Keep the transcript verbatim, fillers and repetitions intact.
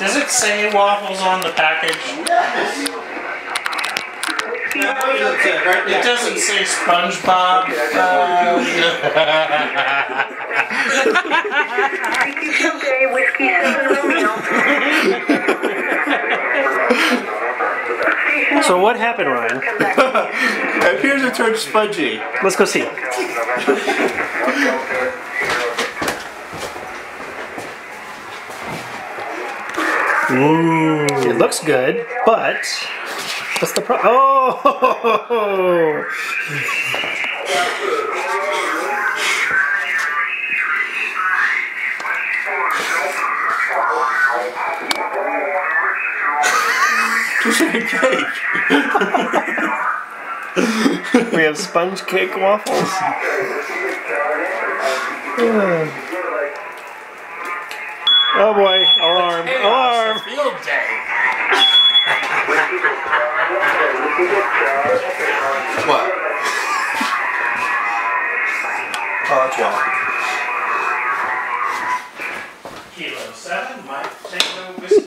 Does it say Waffles on the package? Yes. It doesn't say SpongeBob. Uh, So what happened, Ryan? It appears it turned spongy. Let's go see. Mmm, it looks good, but what's the problem? Oh! Just like a cake. We have sponge cake waffles. Oh boy, alarm, alarm! Field day. What? Oh, that's why. Kilo seven, Mike Tango Whiskey.